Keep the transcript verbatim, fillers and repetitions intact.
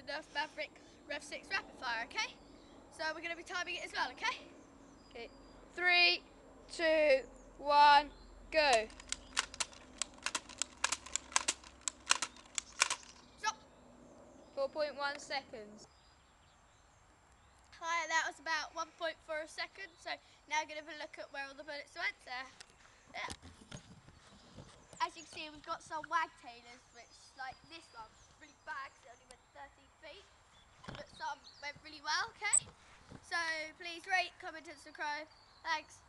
Nerf Maverick Rev six Rapid Fire, okay? So we're going to be timing it as well, okay? Okay, three, two, one, go. Stop. four point one seconds. Hi, that was about one point four seconds. So now we're going to have a look at where all the bullets went there. Yeah. As you can see, we've got some wagtailers, which, like this one, really bad because it only went thirteen feet. But some went really well, okay? So please rate, comment and subscribe. Thanks.